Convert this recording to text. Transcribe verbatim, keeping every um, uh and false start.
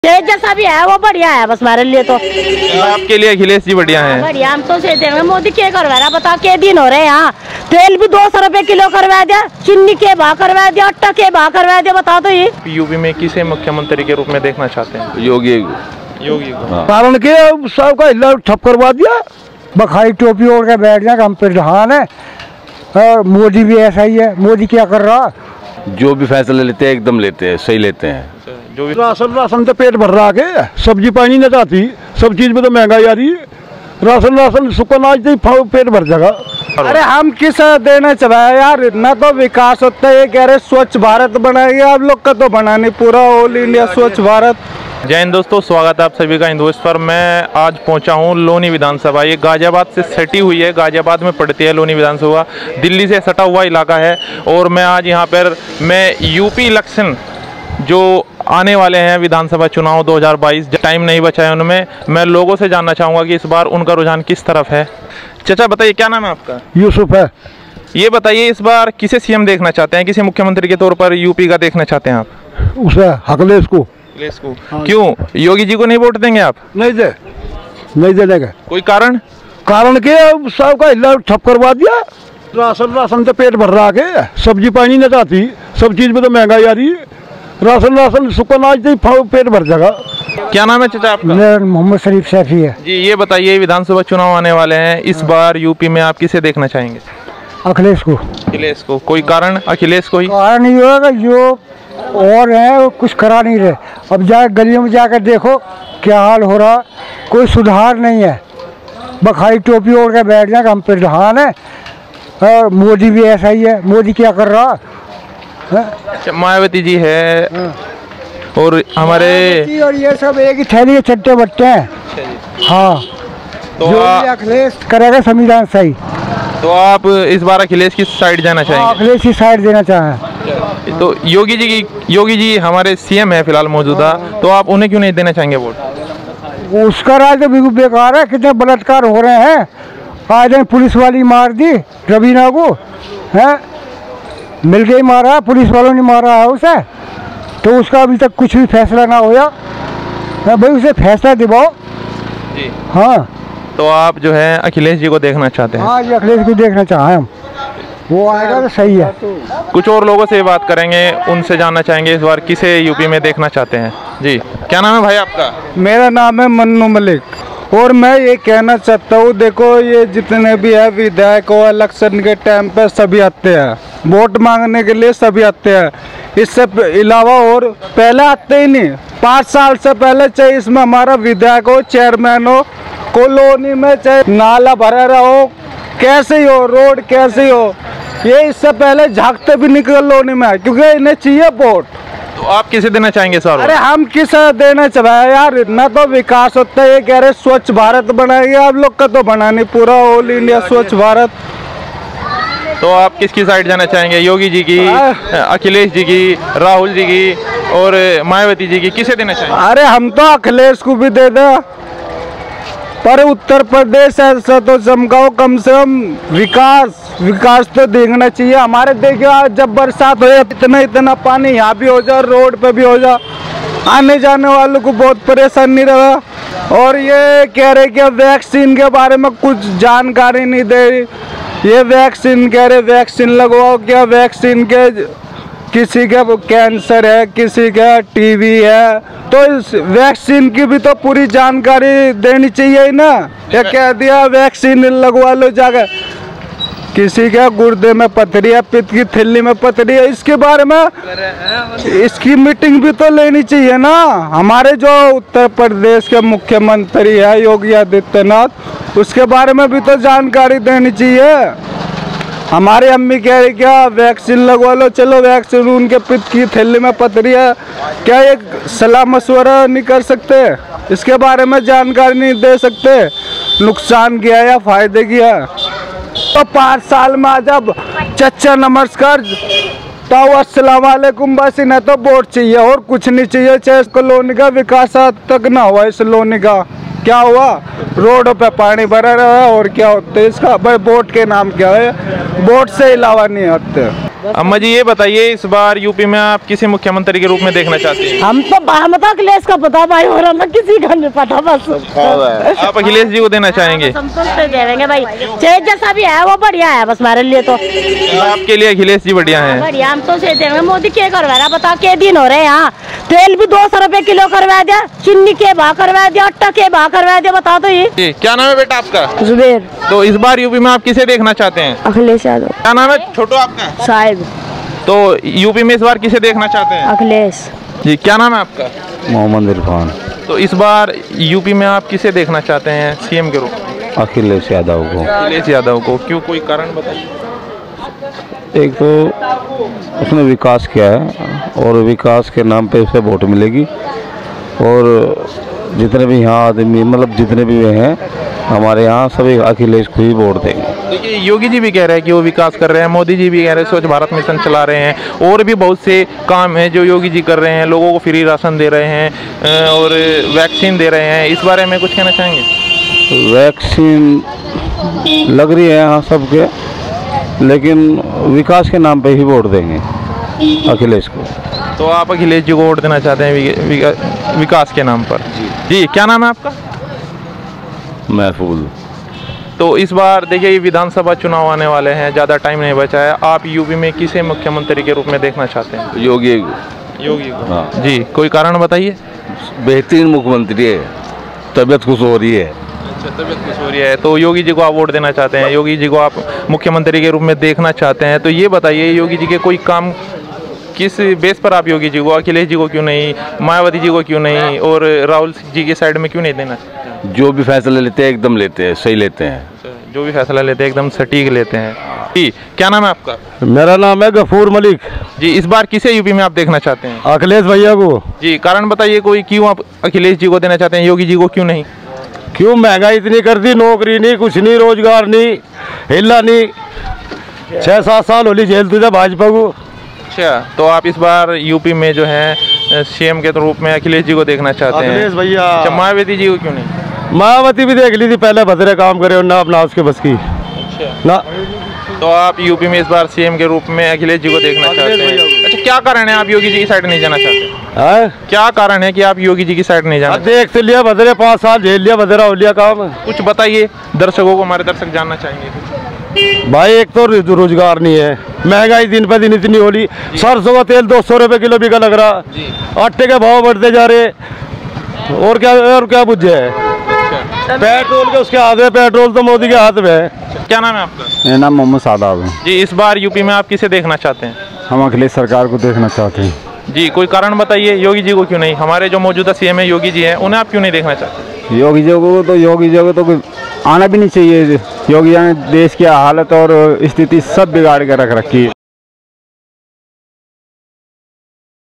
ये जैसा भी है वो बढ़िया है बस हमारे लिए तो। आपके लिए अखिलेश जी बढ़िया हैं? बढ़िया, हम तो से देंगे। मोदी क्या करवा रहा बता, के दिन हो रहे हैं यहाँ। तेल भी दो सौ रुपए किलो करवा दिया, चीनी के भाव करवा दिया, आटा के भाव करवा दिया, बता दो। ये यूपी में किसे मुख्यमंत्री के रूप में देखना चाहते हैं? योगी। योगी को। कारण के सबका हिला ठप करवा दिया, बखाई टोपी ओढ़ के बैठ जाए, हम प्रधान है। और मोदी भी ऐसा ही है। मोदी क्या कर रहा? जो भी फैसले लेते हैं एकदम लेते हैं, सही लेते हैं। जो भी राशन राशन तो पेट भर रहा है, सब्जी पानी न जाती, सब चीज में तो महंगाई आ रही है। राशन राशन सुखा नाच तो पेट भर जाएगा। अरे हम किस देना चाहे यार, इतना तो विकास होता है। ये कह रहे स्वच्छ भारत बनाएंगे, आप लोग का तो बना नहीं पूरा ऑल इंडिया स्वच्छ भारत। जय हिंद दोस्तों, स्वागत है आप सभी का हिंदुस्तान पर। मैं आज पहुंचा हूं लोनी विधानसभा। ये गाजियाबाद से सटी हुई है, गाजियाबाद में पड़ती है लोनी विधानसभा। दिल्ली से सटा हुआ इलाका है। और मैं आज यहां पर मैं यूपी इलेक्शन जो आने वाले हैं विधानसभा चुनाव दो हज़ार बाईस, टाइम नहीं बचा है उनमें, मैं लोगों से जानना चाहूँगा कि इस बार उनका रुझान किस तरफ है। चाचा बताइए, क्या नाम है आपका? यूसुफ है। ये बताइए, इस बार किसे सीएम देखना चाहते हैं, किसे मुख्यमंत्री के तौर पर यूपी का देखना चाहते हैं आप? उसे अखिलेश को। अखिलेश को? क्यों? योगी जी को नहीं वोट देंगे आप? नहीं दे नहीं दे देगा। कोई कारण? कारण के सबका हिला ठप करवा दिया। राशन राशन तो पेट भर रहा है, सब्जी पानी न जाती, सब चीज में तो महंगाई आ रही है। राशन राशन सुखा नाच तो पेट भर जाएगा। क्या नाम है चाचा आपका? मेरा मोहम्मद शरीफ सैफी है जी। ये बताइए, विधानसभा चुनाव आने वाले हैं, इस बार यूपी में आप किसे देखना चाहेंगे? अखिलेश को। अखिलेश को? कोई कारण? अखिलेश को ही कारण नहीं होगा, जो और है वो कुछ करा नहीं रहे। अब जा गलियों में जाकर देखो क्या हाल हो रहा, कोई सुधार नहीं है। बखाई टोपी ओढ़ के बैठ जाए, हम प्रधान है। और मोदी भी ऐसा ही है। मोदी क्या कर रहा है? मायावती जी है और हमारे और ये सब एक ही थैली के चट्टे बट्टे हैं। हाँ, तो जो आ, भी अखिलेश करेगा संविधान सही। तो आप इस बार अखिलेश की साइड जाना चाहेंगे? अखिलेश की साइड देना चाहें। तो योगी जी की योगी जी हमारे सीएम है फिलहाल मौजूदा, तो आप उन्हें क्यों नहीं देना चाहेंगे वोट? उसका राज तो बिल्कुल बेकार है। कितने बलात्कार हो रहे हैं। आज पुलिस वाली मार दी रवीना को, है मिल के ही मारा, पुलिस वालों ने मारा है उसे। तो उसका अभी तक कुछ भी फैसला ना होया। भाई उसे फैसला दिवाओ जी। हाँ, तो आप जो है अखिलेश जी को देखना चाहते हैं? हाँ जी, अखिलेश को देखना चाहें हम। वो आएगा तो सही है। कुछ और लोगों से बात करेंगे, उनसे जानना चाहेंगे इस बार किसे यूपी में देखना चाहते हैं। जी, क्या नाम है भाई आपका? मेरा नाम है मन्नू मलिक। और मैं ये कहना चाहता हूँ, देखो ये जितने भी है विधायक और इलेक्शन के टाइम पर सभी आते हैं, वोट मांगने के लिए सभी आते हैं। इससे अलावा और पहले आते ही नहीं। पाँच साल से पहले चाहे इसमें हमारा विधायक हो, चेयरमैन हो, कॉलोनी में चाहे नाला भरा रहा हो, कैसे ही हो, रोड कैसे ही हो, ये इससे पहले झांकते भी नहीं कॉलोनी में, क्योंकि इन्हें चाहिए वोट। तो आप किसे देना चाहेंगे सर? अरे हम किस देना चाहे यार, इतना तो विकास होता है। ये कह रहे स्वच्छ भारत बनाएंगे, आप लोग का तो बना नहीं पूरा ऑल इंडिया स्वच्छ भारत। तो आप किसकी साइड जाना चाहेंगे? योगी जी की, अखिलेश जी की, राहुल जी की और मायावती जी की? किसे देना चाहेंगे? अरे हम तो अखिलेश को भी दे दे, पर उत्तर प्रदेश ऐसा तो चमकाओ, कम से कम विकास विकास तो देखना चाहिए। हमारे देखिए जब बरसात हो जाए, इतना इतना पानी यहाँ भी हो जाए, रोड पे भी हो जाए, आने जाने वालों को बहुत परेशानी रहा। और ये कह रहे कि वैक्सीन के बारे में कुछ जानकारी नहीं दे रही। ये वैक्सीन कह रहे वैक्सीन लगवाओ, क्या वैक्सीन के किसी का कैंसर है, किसी का टीवी है, तो इस वैक्सीन की भी तो पूरी जानकारी देनी चाहिए ना। ये कह दिया वैक्सीन लगवा लो जाकर, किसी का गुर्दे में पथरी है, पित्त की थैली में पथरी है, इसके बारे में इसकी मीटिंग भी तो लेनी चाहिए ना। हमारे जो उत्तर प्रदेश के मुख्यमंत्री है योगी आदित्यनाथ, उसके बारे में भी तो जानकारी देनी चाहिए। हमारी अम्मी कह रही क्या वैक्सीन लगवा लो, चलो वैक्सीन, उनके पित्त की थैली में पथरी है, क्या एक सलाह मशवरा नहीं कर सकते? इसके बारे में जानकारी नहीं दे सकते? नुकसान किया या फायदे किया? तो पाँच साल में जब चचा नमस्कार तो अस्सलाम वालेकुम, बस इन्हें तो वोट चाहिए और कुछ नहीं चाहिए। चाहे कॉलोनी का विकास तक ना हुआ इस कॉलोनी का, क्या हुआ? रोडों पे पानी भरा रहा है और क्या होता है इसका? भाई वोट के नाम क्या है? वोट से अलावा नहीं होते। अम्मा जी ये बताइए, इस बार यूपी में आप किसी मुख्यमंत्री के रूप में देखना चाहते हैं? हम तो हम तो अखिलेश का पता भाई, और हम तो किसी का नहीं पता बस। आप अखिलेश जी को देना चाहेंगे? संतोष से देंगे भाई, चाहे जैसा भी है वो बढ़िया है बस हमारे लिए तो। आपके लिए अखिलेश जी बढ़िया है? बढ़िया, हम तो से देंगे। मोदी क्या करवा रहा बताओ, के दिन हो रहे हैं यहाँ, तेल भी दो सौ रुपए किलो करवा दिया, चीनी के भाव करवा दिया, आटा के भाव करवा दिया, बताओ तो ये। क्या नाम है बेटा आपका? जुबेर। तो इस बार यूपी में आप किसे देखना चाहते हैं? अखिलेश यादव। क्या नाम है छोटो आपका? साहिब। तो यूपी में इस बार किसे देखना चाहते हैं? अखिलेश जी। क्या नाम है आपका? मोहम्मद इरफान। तो इस बार यूपी में आप किसे देखना चाहते हैं सीएम के रूप में? अखिलेश यादव को। अखिलेश यादव को, क्यों, कोई कारण बताइए। एक तो उसने विकास किया है और विकास के नाम पे उसे वोट मिलेगी, और जितने भी यहाँ आदमी मतलब जितने भी वे हैं हमारे यहाँ सभी अखिलेश को ही वोट देंगे। देखिए योगी जी भी कह रहे हैं कि वो विकास कर रहे हैं, मोदी जी भी कह रहे हैं स्वच्छ भारत मिशन चला रहे हैं, और भी बहुत से काम हैं जो योगी जी कर रहे हैं, लोगों को फ्री राशन दे रहे हैं और वैक्सीन दे रहे हैं। इस बारे में कुछ कहना चाहेंगे? वैक्सीन लग रही है यहाँ सबके, लेकिन विकास के नाम पे ही वोट देंगे अखिलेश को। तो आप अखिलेश जी को वोट देना चाहते हैं विक, विक, विकास के नाम पर? जी जी। क्या नाम है आपका? महफूज। तो इस बार देखिए ये विधानसभा चुनाव आने वाले हैं, ज़्यादा टाइम नहीं बचा है, आप यूपी में किसे मुख्यमंत्री के रूप में देखना चाहते हैं? योगी। योगी को। हाँ जी। कोई कारण बताइए। बेहतरीन मुख्यमंत्री है, तबीयत खुश हो रही है। अच्छा, तबीयत खुश हो रही है, तो योगी जी को आप वोट देना चाहते हैं, योगी जी को आप मुख्यमंत्री के रूप में देखना चाहते हैं। तो ये बताइए योगी जी के कोई काम, किस बेस पर आप योगी जी को, अखिलेश जी को क्यों नहीं, मायावती जी को क्यों नहीं, और राहुल जी के साइड में क्यों नहीं देना? जो भी फैसला लेते हैं एकदम लेते हैं, सही लेते हैं। जो भी फैसला लेते हैं एकदम सटीक लेते हैं। जी। क्या नाम है आपका? मेरा नाम है गफूर मलिक। जी। इस बार किसे यूपी में आप देखना चाहते हैं? अखिलेश भैया को। जी। कारण बताइए कोई, क्यों आप अखिलेश जी को देना चाहते हैं, योगी जी को क्यों नहीं? क्यों, महंगाई इतनी कर दी, नौकरी नहीं, कुछ नहीं, रोजगार नहीं, हिला नहीं, छह सात साल होली जेल तुझे भाजपा को। अच्छा, तो आप इस बार यूपी में जो है सीएम के रूप में अखिलेश जी को देखना चाहते हैं? अखिलेश भैया। अच्छा, मायावती जी को क्यों नहीं? मायावती भी देख ली थी पहले, भद्रे काम करे ना अपना उसके बस की। अच्छा। ना तो आप यूपी में इस बार सीएम के रूप में अखिलेश जी को देखना चाहते हैं? अच्छा, क्या कारण है आप योगी जी की साइड नहीं जाना चाहते? है? क्या कारण है कि आप योगी जी की साइड नहीं जाना? देख तो लिया भद्रे, पाँच साल झेल लिया, भद्रा हो लिया काम। कुछ बताइए दर्शकों को, हमारे दर्शक जानना चाहेंगे। भाई एक तो रोजगार नहीं है, महंगाई दिन पे दिन इतनी हो रही, सरसों का तेल दो सौ रुपए किलो बिका लग रहा, आटे के भाव बढ़ते जा रहे, और क्या और क्या बुझे है? पेट्रोल के उसके हाथ में, पेट्रोल तो मोदी के हाथ में है। क्या नाम है आपका? मेरा नाम मोहम्मद सादाब है। जी। इस बार यूपी में आप किसे देखना चाहते हैं? हम अखिलेश सरकार को देखना चाहते हैं। जी। कोई कारण बताइए, योगी जी को क्यों नहीं? हमारे जो मौजूदा सीएम है योगी जी हैं, उन्हें आप क्यों नहीं देखना चाहते? योगी जी को तो योगी जी को तो आना भी नहीं चाहिए। योगी जी ने देश की हालत और स्थिति सब बिगाड़ के रख रखी है।